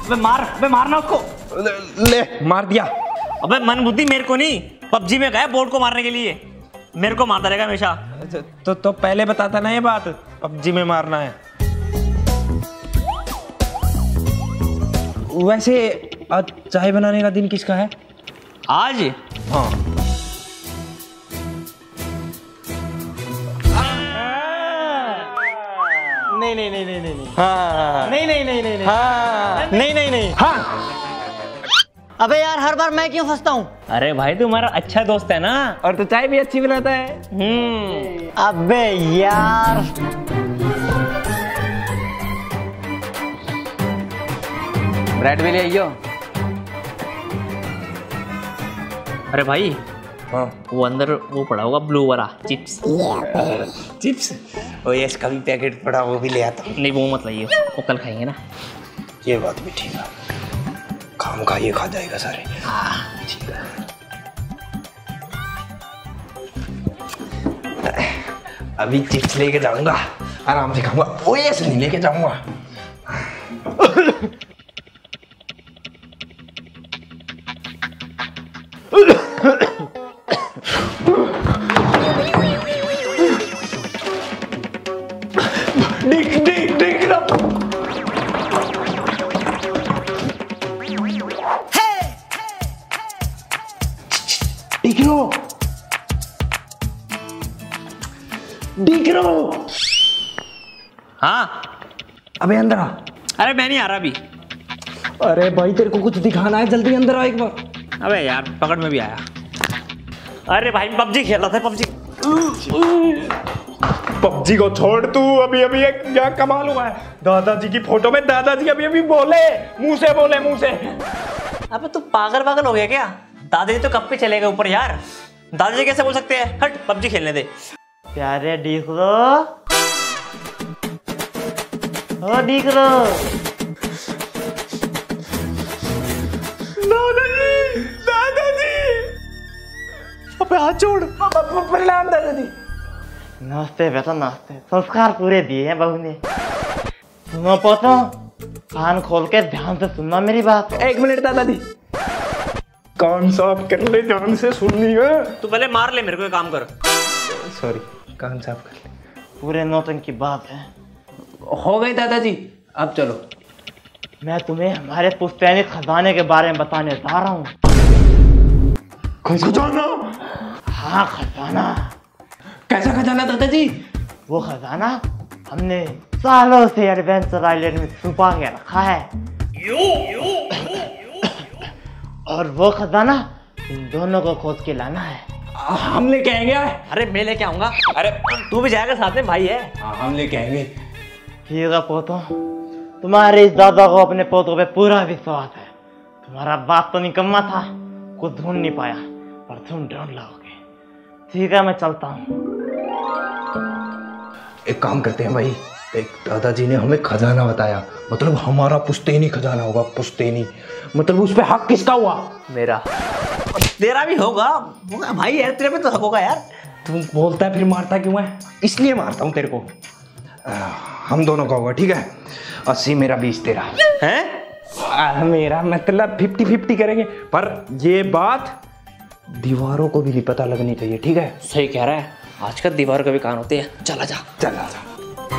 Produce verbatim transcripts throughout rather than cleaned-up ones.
अबे मार, अबे मारना उसको। ले, ले मार दिया। अबे मन बुद्धि मेरे को नहीं, पबजी में गए बोर्ड को मारने के लिए, मेरे को मारता रहेगा हमेशा। तो तो पहले बताता ना ये बात, पबजी में मारना है। वैसे आज चाय बनाने का दिन किसका है? आज? हाँ। नहीं नहीं नहीं नहीं नहीं हाँ। नहीं नहीं नहीं नहीं हाँ। नहीं नहीं नहीं हाँ। अबे यार हर बार मैं क्यों फंसता हूँ? अरे भाई तुम्हारा अच्छा दोस्त है ना, और तो चाय भी अच्छी बनाता है। हम्म। अबे यार ब्रेड भी ले आइयो। अरे भाई हाँ। वो अंदर वो पड़ा होगा ब्लू वाला चिप्स। चिप्स? ओ यस, का भी पैकेट पड़ा, वो भी ले आता हूँ। नहीं वो मत लाइए, वो कल खाएंगे ना। ये बात भी ठीक है, खाम खा ये खा जाएगा सारे। हाँ ठीक है। अभी चिप्स लेके जाऊंगा, आराम से खाऊंगा। ओ यस, नहीं लेके जाऊंगा। डिग डिग डिग डिग रो डिग रो। हाँ। अबे अंदर आ। अरे मैं नहीं आ रहा अभी। अरे भाई तेरे को कुछ दिखाना है, जल्दी अंदर आ एक बार। अबे यार पकड़ में भी आया। अरे भाई पबजी खेल रहा था, पबजी। पबजी को छोड़ तू, अभी अभी एक क्या कमाल हुआ है, दादाजी की फोटो में दादाजी अभी अभी बोले, मुंह से बोले, मुंह से। अबे तू पागल पागल हो गया क्या? दादाजी तो कब पे चले गए ऊपर यार, दादाजी कैसे बोल सकते हैं? हट, पबजी खेलने दे। प्यारे डीकरो, ओ डीकरो। दादाजी, दादाजी। अबे हाथ छोड़। प्रणाम दादाजी। नमस्ते बेटा नमस्ते, संस्कार पूरे दिए हैं बहू ने। सुनो पोतो, कान खोल के ध्यान से सुनना मेरी बात। एक मिनट दादाजी, कान साफ कर ले, ध्यान से सुननी है। तू पहले मार ले मेरे को, ये काम कर। सॉरी, कान साफ कर ले। पूरे नौटंकी की बात है। हो गई दादाजी, अब चलो। मैं तुम्हें हमारे पुश्तैनी खजाने के बारे में बताने जा रहा हूँ। खजाना? हाँ खजाना। कैसा खजाना दादाजी? वो खजाना हमने सालों से एडवेंचर आइलैंड में छुपा के रखा है। और वो खजाना इन दोनों को खोज के लाना है। हम लेके आएंगे। अरे मैं लेके आऊंगा। अरे तू भी जाएगा साथ में, भाई है। हम लेके आएंगे। ठीक है पोतो, तुम्हारे इस दादा को अपने पोतों पे पूरा विश्वास है। तुम्हारा बाप तो निकम्मा था, कुछ ढूंढ नहीं पाया, पर तुम ढूंढ लाओगे। ठीक है मैं चलता हूँ। एक काम करते हैं भाई, एक दादाजी ने हमें खजाना बताया, मतलब हमारा पुश्तैनी खजाना होगा। पुश्तैनी मतलब उस पे हक किसका हुआ? मेरा। तेरा भी होगा, होगा भाई यार, तेरे पे तो हक होगा यार। तू बोलता है फिर मारता क्यों है? इसलिए मारता हूँ तेरे को। आ, हम दोनों का होगा, ठीक है? अस्सी मेरा, बीस तेरा। हैं? मेरा मतलब फिफ्टी फिफ्टी करेंगे, पर ये बात दीवारों को भी नहीं पता लगनी चाहिए, ठीक है? सही कह रहा है, आजकल दीवार का भी कान होते हैं। चला जा, चला जा।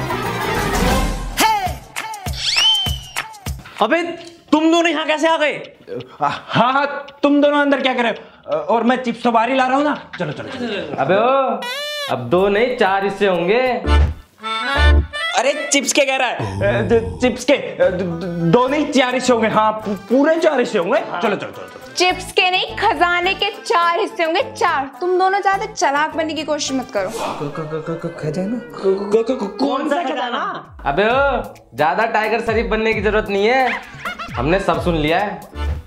अबे तुम दोनों यहाँ कैसे आ गए? हाँ हाँ, तुम दोनों अंदर क्या कर रहे हो? और मैं चिप्स तो बाहर ही ला रहा हूँ ना। चलो चलो चलो। अबे ओ, अब दो नहीं चार हिस्से होंगे। अरे चिप्स क्या कह रहा है? चिप्स के दो नहीं चार हिस्से होंगे। हाँ पूरे चार हिस्से होंगे। चलो चलो चलो। चिप्स के नहीं, खजाने के चार हिस्से होंगे, चार। तुम दोनों ज्यादा चालाक बनने की कोशिश मत करो। खजाना? कौन सा खजाना? अबे ओ, ज्यादा टाइगर शरीफ बनने की जरूरत नहीं है, हमने सब सुन लिया है।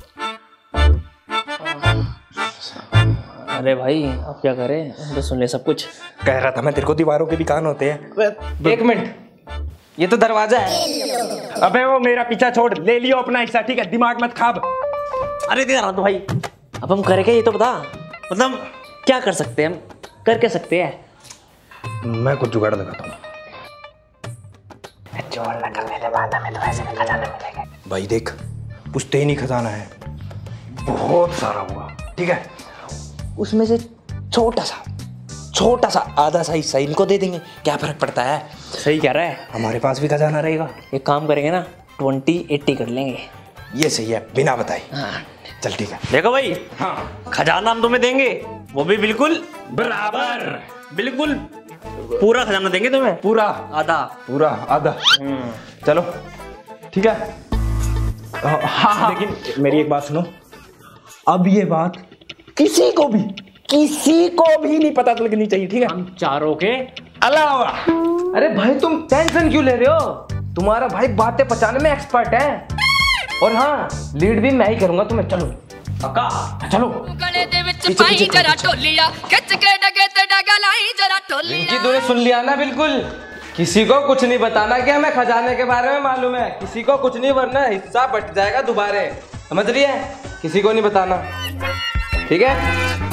अरे भाई अब क्या करें, हम तो सुन ले सब कुछ। कह रहा था मैं तेरे को, दीवारों के भी कान होते हैं। एक मिनट, ये तो दरवाजा है। अबे वो मेरा पीछा छोड़, ले लियो अपना हिस्सा, ठीक है? दिमाग मत खाब। अरे दे रहा तो भाई, अब हम करें क्या ये तो बता। मतलब क्या कर सकते हैं हम, कर क्या सकते हैं? मैं कुछ जुगाड़ लगाता हूँ। जोड़ लगा मेरे वादा में तो ऐसे में खजाना मिलेगा। भाई देख, पुश्तैनी खजाना है, बहुत सारा हुआ, ठीक है। उसमें से छोटा सा छोटा सा आधा सा हिस्सा इनको दे देंगे, क्या फर्क पड़ता है। सही कह रहा है। हमारे पास भी खजाना रहेगा। एक काम करेंगे ना, ट्वेंटी एट्टी कर लेंगे। ये सही है, बिना बताए। हाँ चल ठीक है। देखो भाई, हाँ खजाना हम तुम्हें देंगे, वो भी बिल्कुल बराबर, बिल्कुल पूरा खजाना देंगे तुम्हें। पूरा आधा पूरा आधा। चलो ठीक है। हाँ हाँ लेकिन मेरी एक बात सुनो, अब ये बात किसी को भी किसी को भी नहीं पता लगनी चाहिए, ठीक है। हम चारों के अलावा। अरे भाई तुम टेंशन क्यों ले रहे हो? तुम्हारा भाई बातें पचाने में एक्सपर्ट है। और हाँ, लीड भी मैं ही करूंगा तुम्हें। चलो पक्का, चलो। गले दे विच पाई जरा ढोलिया, खिच के डगे ते डगा लाई जरा ढोलिया। इनकी तूने सुन लिया ना, बिल्कुल किसी को कुछ नहीं बताना कि हमें खजाने के बारे में मालूम है, किसी को कुछ नहीं, वरना हिस्सा बट जाएगा दोबारा। समझ रही है? किसी को नहीं बताना, ठीक है?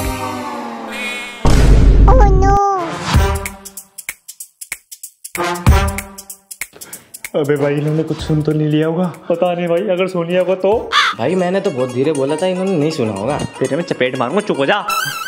Oh no! अबे भाई इन्होंने कुछ सुन तो नहीं लिया होगा। पता नहीं भाई, अगर सुन लिया होगा तो। भाई मैंने तो बहुत धीरे बोला था, इन्होंने नहीं सुना होगा। तेरे में चपेट मारूंगा, चुप हो जा।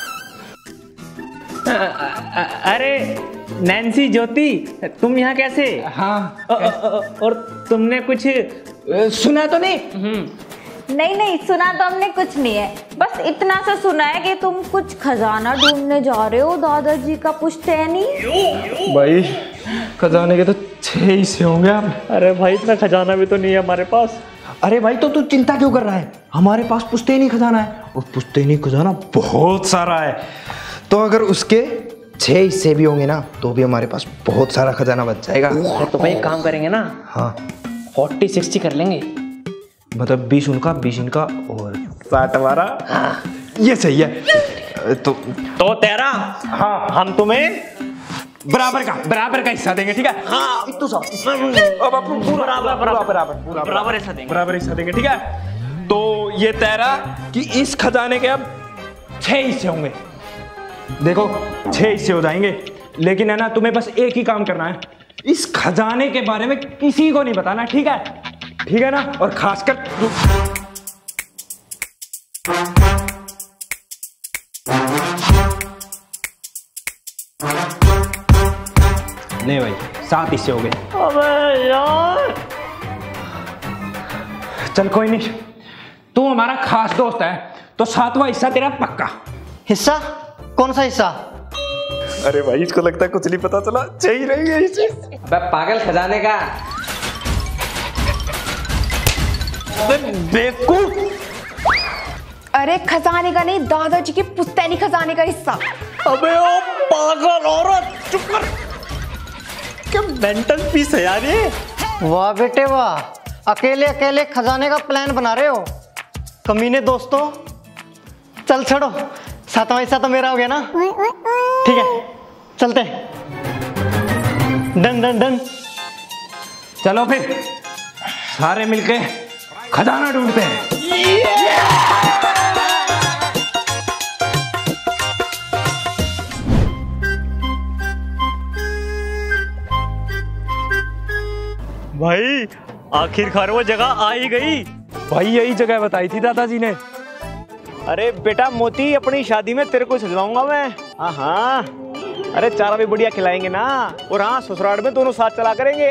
अरे नैन्सी, ज्योति, तुम यहाँ कैसे? हाँ अ, अ, अ, और तुमने कुछ सुना तो नहीं? नहीं नहीं सुना तो हमने कुछ नहीं है, बस इतना सा सुना है कि तुम कुछ खजाना ढूंढने जा रहे हो दादाजी का पुश्तैनी। भाई खजाने के तो छह हिस्से होंगे आप। अरे भाई इतना खजाना भी तो नहीं है हमारे पास। अरे भाई तो तू चिंता क्यों कर रहा है, हमारे पास पुश्तैनी खजाना है, और पुश्तैनी खजाना बहुत सारा है। तो अगर उसके छह हिस्से भी होंगे ना तो भी हमारे पास बहुत सारा खजाना बच जाएगा। तो भाई एक काम करेंगे ना, हाँ फोर्टी सिक्सटी कर लेंगे, मतलब बीस उनका बीस इनका और साठ हमारा। हाँ ये सही है। तो तो तेरा। हाँ हम तुम्हें बराबर का बराबर का हिस्सा देंगे, ठीक है। हाँ इतना सा अब आप पूरा बराबर बराबर बराबर पूरा बराबर हिस्सा देंगे, बराबर हिस्सा देंगे, ठीक है। तो ये तेरा कि इस खजाने के अब छह हिस्से होंगे। देखो छह हिस्से हो जाएंगे, लेकिन है ना तुम्हें बस एक ही काम करना है, इस खजाने के बारे में किसी को नहीं बताना, ठीक है? ठीक है ना? और खासकर नहीं भाई, सात हिस्से हो गए। अबे यार, चल कोई नहीं, तू हमारा खास दोस्त है तो सातवां हिस्सा तेरा पक्का। हिस्सा? कौन सा हिस्सा? अरे भाई इसको लगता है कुछ नहीं पता चला, चाहिए रहेंगे इसे। अबे पागल, खजाने का। बेवकूफ। अरे खजाने का नहीं, दादाजी के पुश्तैनी खजाने का हिस्सा। अबे ओ पागल औरत, चुप कर। क्या मेंटल पीस है यार ये। वाह बेटे वाह, अकेले अकेले खजाने का प्लान बना रहे हो कमीने दोस्तों। चल छोड़ो, सातवां हिस्सा तो मेरा हो गया ना, ठीक है चलते। Done done done. चलो फिर सारे मिलके खजाना ढूंढते हैं। भाई आखिरकार वो जगह आ ही गई। भाई यही जगह बताई थी दादाजी ने। अरे बेटा मोती, अपनी शादी में तेरे को सजवाऊंगा मैं। हाँ हाँ, अरे चारा भी बढ़िया खिलाएंगे ना, और हाँ ससुराल में दोनों साथ चला करेंगे।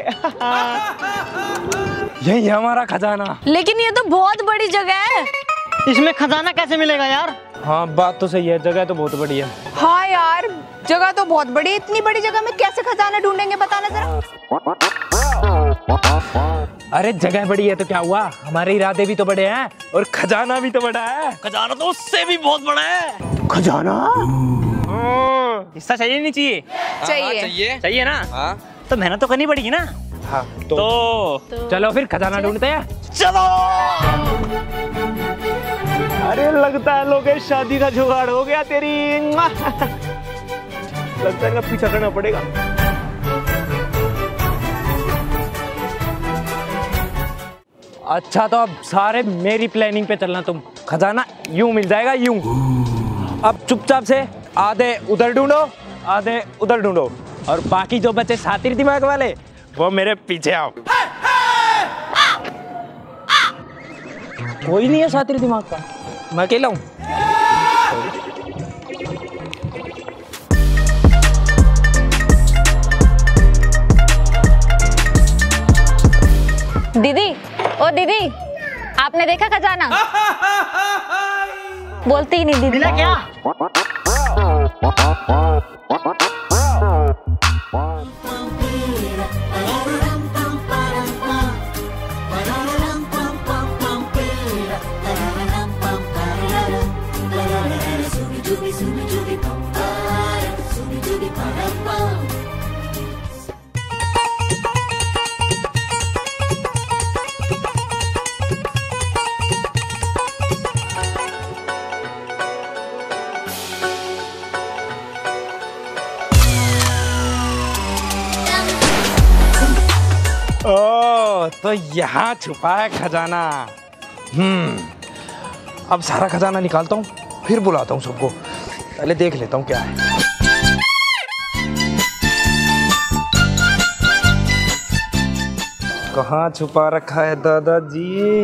यही है हमारा खजाना। लेकिन ये तो बहुत बड़ी जगह है, इसमें खजाना कैसे मिलेगा यार? हाँ बात तो सही है, जगह तो बहुत बड़ी है। हाँ यार, जगह तो बहुत बड़ी है, इतनी बड़ी जगह में कैसे खजाना ढूंढेंगे, बताना जरा। अरे जगह बड़ी है तो क्या हुआ, हमारे इरादे भी तो बड़े हैं और खजाना भी तो बड़ा है। खजाना तो उससे भी बहुत बड़ा है। खजाना हिस्सा चाहिए नहीं चाहिए? चाहिए। चाहिए चाहिए ना? हाँ। तो मेहनत तो करनी पड़ेगी ना। हाँ तो, तो चलो फिर खजाना ढूंढते हैं। चलो। अरे लगता है लोकेश शादी का जुगाड़ हो गया तेरी। लगता है पीछा करना पड़ेगा। अच्छा तो अब सारे मेरी प्लानिंग पे चलना तुम, खजाना यूं मिल जाएगा यूं। अब चुपचाप से आधे उधर ढूंढो आधे उधर ढूंढो, और बाकी जो बचे सातिर दिमाग वाले वो मेरे पीछे आओ। कोई नहीं है सातिर दिमाग का, मैं अकेला हूँ। दीदी, ओ दीदी, आपने देखा खजाना? बोलती ही नहीं दीदी। मिला क्या? ओ, तो यहाँ छुपा है खजाना। हम्म, अब सारा खजाना निकालता हूँ, फिर बुलाता हूँ सबको। पहले देख लेता हूँ क्या है। कहाँ छुपा रखा है दादाजी?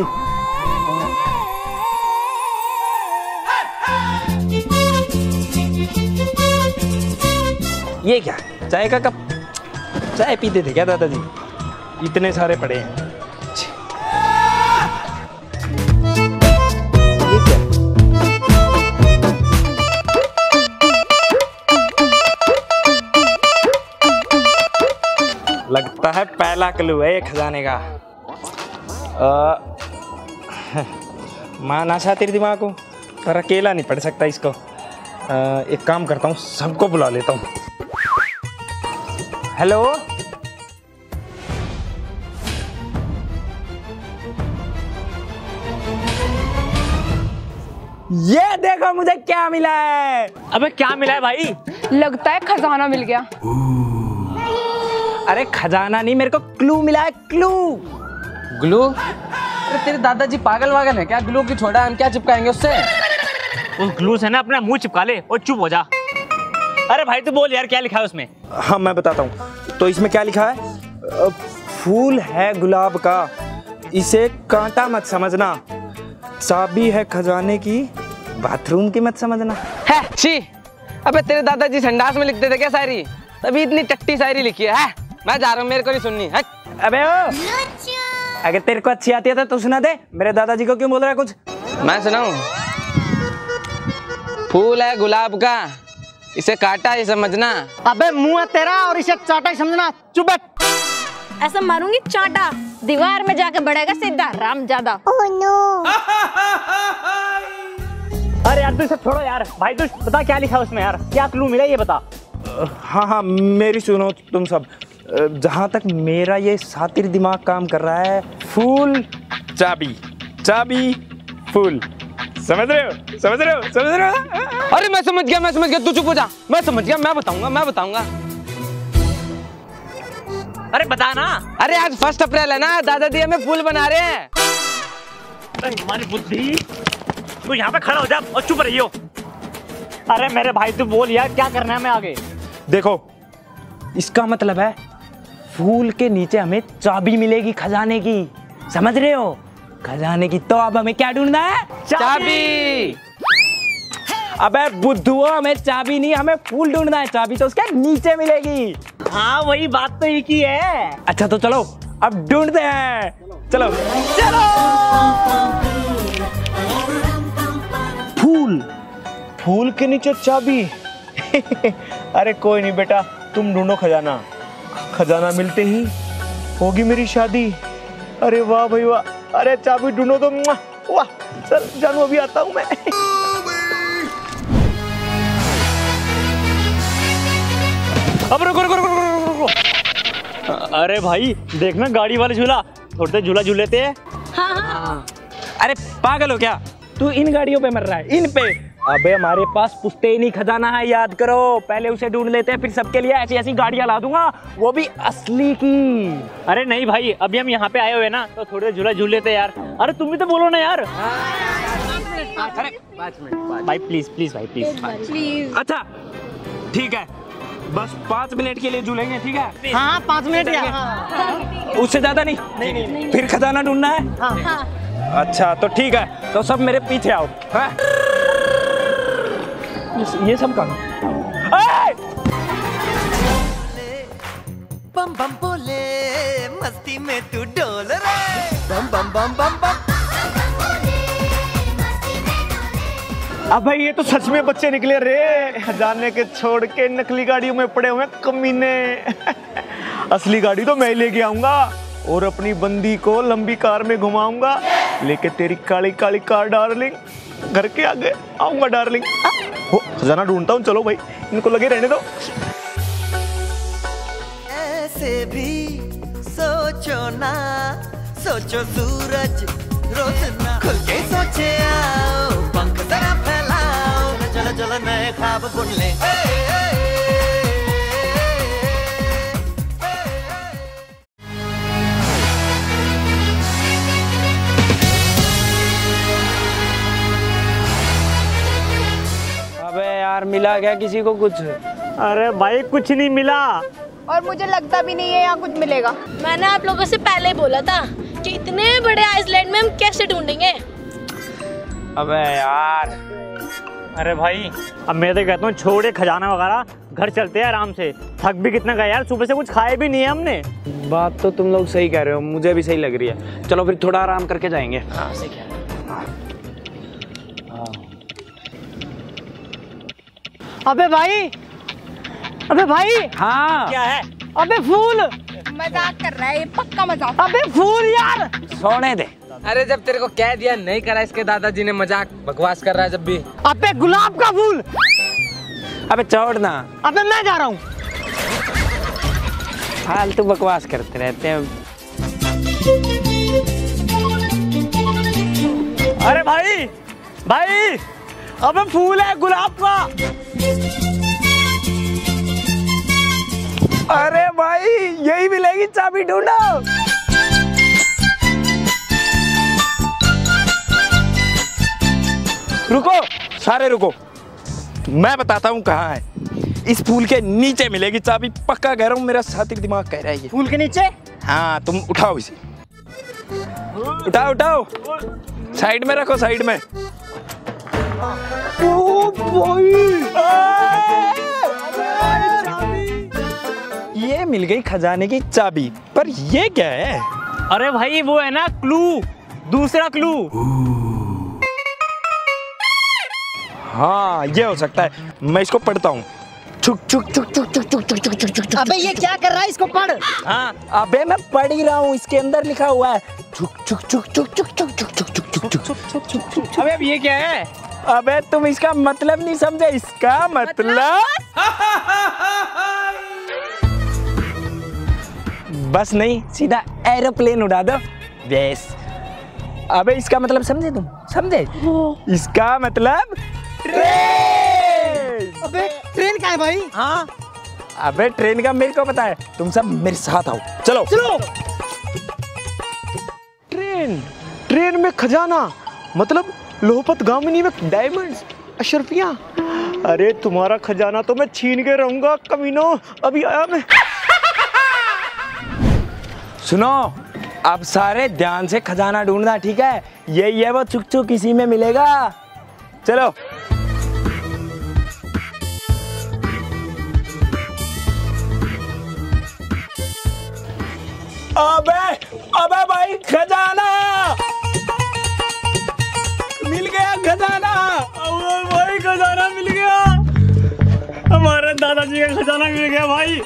ये क्या है? चाय का कप? चाय पीते थे क्या दादाजी? इतने सारे पड़े हैं। ये क्या? लगता है पहला क्लू है ये खजाने का। माना सा तेरे दिमाग को, पर अकेला नहीं पढ़ सकता इसको। आ, एक काम करता हूँ, सबको बुला लेता हूँ। हेलो, ये देखो मुझे क्या मिला है। अबे क्या मिला है भाई? लगता है खजाना मिल गया। अरे खजाना नहीं, मेरे को क्लू मिला है, क्लू। ग्लू? अरे तेरे दादाजी पागल वागल है क्या? ग्लू की छोड़ा, हम क्या चिपकाएंगे उससे? उस ग्लू से ना अपना मुंह चिपका ले और चुप हो जा। अरे भाई तू बोल यार, क्या लिखा है उसमें? हाँ मैं बताता हूँ। तो इसमें क्या लिखा है? अ, फूल है गुलाब का, इसे कांटा मत समझना। चाबी है खजाने की, बाथरूम की मत समझना। है छी। अबे तेरे दादाजी संडास में लिखते थे क्या शायरी? तभी इतनी टट्टी शायरी लिखी है, है? मैं जा रहा हूँ, मेरे को नहीं सुननी है। अबे ओ, अगर तेरे को अच्छी आती है तो सुना दे। मेरे दादाजी को क्यों बोल रहा है कुछ? मैं सुनाऊं? फूल है गुलाब का, इसे काटा ही समझना। अबे मुंह है तेरा और इसे चाटा ही समझना। चुप बैठ। ऐसा मारूंगी चाटा, दीवार में जाके बढ़ेगा सीधा रामजादा। Oh no. अरे यार तू इसे छोड़ो यार। भाई तू बता क्या लिखा है उसमें यार, क्या क्लू मिला ये बता। हाँ हाँ मेरी सुनो तुम सब। जहाँ तक मेरा ये सातिर दिमाग काम कर रहा है, फूल चाबी, चाबी फूल। समझ रहे हो? समझ रहे हो? समझ रहे हो? अरे मैं समझ गया, मैं समझ गया, तू चुप हो जा। मैं समझ गया, मैं बताऊंगा, मैं बताऊंगा। अरे बता ना। अरे आज फर्स्ट अप्रैल है ना, दादाजी हमें फूल बना रहे हैं। अरे हमारी बुद्धि, तू यहाँ पे खड़ा हो जा और चुप रहियो। अरे मेरे भाई तू बोल यार, क्या करना है हमें आगे? देखो, इसका मतलब है फूल के नीचे हमें चाबी मिलेगी खजाने की। समझ रहे हो? खजाने की। तो अब हमें क्या ढूंढना है? चाबी। अबे बुद्धुओ, हमें चाबी नहीं, हमें फूल ढूंढना है। चाबी तो उसके नीचे मिलेगी। हाँ वही बात तो एक ही है। अच्छा तो चलो अब ढूंढते हैं। चलो चलो। फूल, फूल के नीचे चाबी। अरे कोई नहीं बेटा, तुम ढूंढो खजाना। खजाना मिलते ही होगी मेरी शादी। अरे वाह भाई वाह। अरे चाबी ढूंढो तो। वाह, चल जानू अभी आता हूँ मैं। अब रुको रुको रुको रुको रुको। अरे भाई देखना गाड़ी वाले झूला, थोड़े देर झूला झूल लेते हैं। हाँ हाँ। अरे पागल हो क्या तू? इन गाड़ियों पे मर रहा है, इन पे। अबे हमारे पास पुश्तैनी खजाना है, याद करो। पहले उसे ढूंढ लेते हैं, फिर सबके लिए ऐसी ऐसी गाड़ियां ला दूंगा, वो भी असली की। अरे नहीं भाई, अभी हम यहाँ पे आए हुए ना, तो थोड़ी देर झूला झूल लेते हैं यार। अरे तुम भी तो बोलो ना यार। भाई प्लीज प्लीज भाई प्लीज प्लीज। अच्छा ठीक है, बस पाँच मिनट के लिए झूलेंगे, ठीक है? हाँ पाँच मिनट या हाँ। उससे ज्यादा नहीं। नहीं नहीं नहीं। फिर खजाना ढूंढना है। हाँ। अच्छा तो ठीक है, तो सब मेरे पीछे आओ। हाँ? ये सब कहाँ? बम बम बोले मस्ती में तू डोल रे, बम बम बम बम बम। अब भाई ये तो सच में बच्चे निकले रे, जाने के छोड़ के नकली गाड़ियों में पड़े हुए कमीने। असली गाड़ी तो मैं लेके आऊंगा और अपनी बंदी को लंबी कार में घुमाऊंगा, लेके तेरी काली काली कार डार्लिंग घर के आगे आऊंगा डार्लिंग। हो खजाना ढूंढता हूँ, चलो भाई इनको लगे रहने दो। ऐसे भी सोचो ना, सोचो सूरज रोज ना खुल के सोचे आओ, पंख जरा फैलाओ, चलो चलो नए ख्वाब बुन ले। अबे यार मिला क्या किसी को कुछ? अरे भाई कुछ नहीं मिला, और मुझे लगता भी नहीं है यहाँ कुछ मिलेगा। मैंने आप लोगों से पहले ही बोला था कि इतने बड़े आइसलैंड में हम कैसे ढूंढेंगे। अबे यार, अरे भाई अब मैं तो कहता हूँ छोड़े खजाना वगैरह, घर चलते हैं आराम से, थक भी कितना गए यार, सुबह से कुछ खाए भी नहीं है हमने। बात तो तुम लोग सही कह रहे हो, मुझे भी सही लग रही है। चलो फिर थोड़ा आराम करके जाएंगे। हाँ सही कह रहे हो। अबे भाई, अबे भाई, हाँ क्या है? अबे फूल, मजाक कर रहा है ये, पक्का मजाक। अबे फूल यार, सोने दे। अरे जब तेरे को कह दिया नहीं करा, इसके दादाजी ने मजाक बकवास कर रहा है जब भी। अबे गुलाब का फूल। अबे छोड़ना, अबे मैं जा रहा हूँ। फालतू बकवास करते रहते हैं। अरे भाई भाई, अबे फूल है गुलाब का। अरे भाई यही मिलेगी चाबी, ढूंढो। रुको सारे रुको, मैं बताता हूँ कहाँ है। इस फूल के नीचे मिलेगी चाबी, पक्का कह रहा हूँ, मेरा साथी दिमाग कह रहा है ये। फूल के नीचे? हाँ तुम उठाओ इसे, उठाओ उठाओ, साइड में रखो, साइड में। ओ भाई, ये मिल गई खजाने की चाबी, पर ये क्या है? अरे भाई वो है ना क्लू, दूसरा क्लू। हाँ ये हो सकता है, मैं इसको पढ़ता हूँ। छुक छुक छुक छुक छुक छुक छुक छुक छुक। अबे ये क्या कर रहा है, इसको पढ़। हाँ अबे मैं पढ़ ही रहा हूँ, इसके अंदर लिखा हुआ है छुक छुक छुक छुक छुक छुक छुक छुक छुक छुक छुक छुक छुक। अबे अब ये क्या है? अबे तुम इसका मतलब नहीं समझे, इसका मतलब बस नहीं, सीधा एरोप्लेन उड़ा दो बेस। अबे इसका मतलब समझे तुम, समझे? इसका मतलब ट्रेन। अबे ट्रेन क्या है भाई? हाँ अबे ट्रेन का मेरे को पता है, तुम सब मेरे साथ आओ, चलो चलो। ट्रेन, ट्रेन में खजाना, मतलब लोहपत गामिनी में डायमंड्स, अशरफियां। अरे तुम्हारा खजाना तो मैं छीन के रहूंगा कमीनो, अभी आया मैं। सुनो, अब सारे ध्यान से खजाना ढूंढना, ठीक है? यही है वो चुक चुक, इसी में मिलेगा। चलो अबे अबे भाई खजाना मिल गया, खजाना। अबे भाई खजाना मिल गया, हमारे दादाजी का खजाना मिल गया भाई।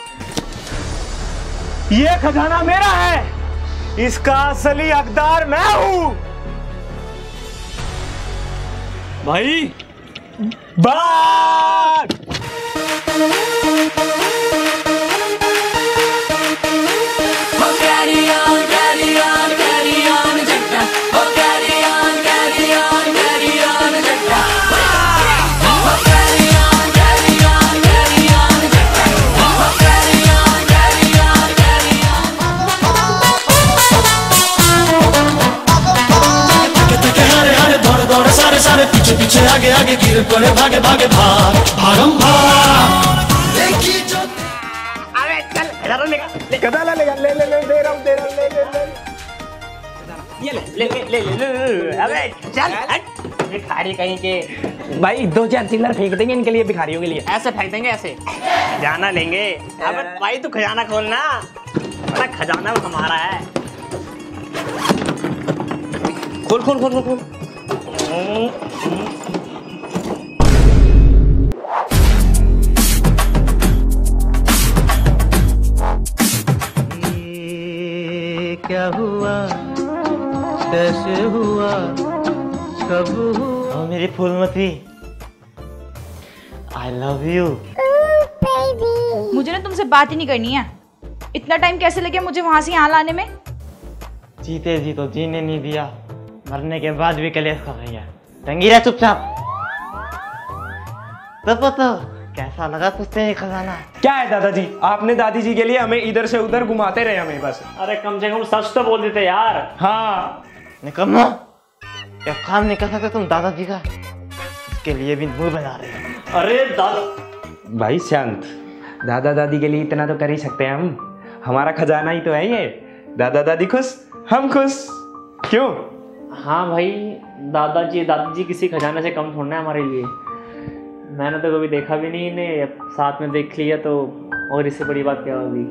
ये खजाना मेरा है, इसका असली हकदार मैं हूं भाई। बात पीछे पीछे आगे आगे गिर पड़े, भागे भागे भाग, भागम भाग। देखी जो अरे चल खजाना लेगा, खजाना लेगा, ले ले ले, दे रहा हूँ दे रहा हूँ, ले ले ले। ये ले ले ले ले ले, ले। अबे चल हट भिखारी कहीं के। भाई दो चार चिल्लर फेंक देंगे इनके लिए, भिखारियों के लिए। ऐसे फेंक देंगे ऐसे, खजाना लेंगे। अबे भाई तू खजाना खोलना, बड़ा खजाना हमारा है। खोल खोल खोल खोल खोल। क्या हुआ, कैसे हुआ, कब हुआ? मेरी फूलमती, आई लव यू। मुझे ना तुमसे बात ही नहीं करनी है। इतना टाइम कैसे लगे मुझे वहां से यहाँ लाने में? जीते जी तो जीने नहीं दिया, मरने के बाद भी कलेश कर रही है। टंगी रह चुपचाप। तो पता कैसा लगा तुझसे ये खजाना? क्या है दादाजी, आपने दादी जी के लिए हमें इधर से उधर घुमाते रहे हमें बस। अरे कम से कम सच तो बोल देते यार। हाँ निकम्मा, क्या काम नहीं कर सकते तुम दादाजी का? इसके लिए भी मुंह बना रहे हो। अरे दादा भाई शांत, दादा दादी के लिए इतना तो कर ही सकते हैं हम। हमारा खजाना ही तो है ये। दादा दादी खुश, हम खुश। क्यों? हाँ भाई, दादाजी दादाजी किसी खजाने से कम थोड़ना है हमारे लिए। मैंने तो कभी देखा भी नहीं इन्हें, साथ में देख लिया तो और इससे बड़ी बात क्या होगी।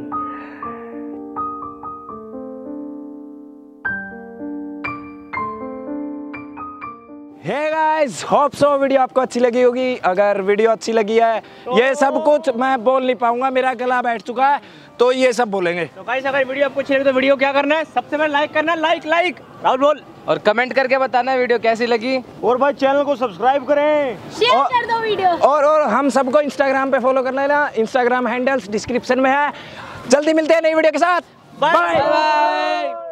Hey guys, hope so video आपको अच्छी लगी होगी। अगर वीडियो अच्छी लगी है, ये सब कुछ मैं बोल नहीं पाऊंगा, मेरा गला बैठ चुका है, तो ये सब बोलेंगे। तो गाइस अगर वीडियो आपको अच्छी लगी तो वीडियो क्या करना है? सबसे पहले लाइक करना है, लाइक लाइक राहुल बोल। और कमेंट करके बताना वीडियो कैसी लगी। और भाई चैनल को सब्सक्राइब करें, शेयर कर दो वीडियो। और और हम सबको इंस्टाग्राम पे फॉलो कर लेना, इंस्टाग्राम हैंडल्स डिस्क्रिप्शन में है। जल्दी मिलते हैं नई वीडियो के साथ। Bye bye.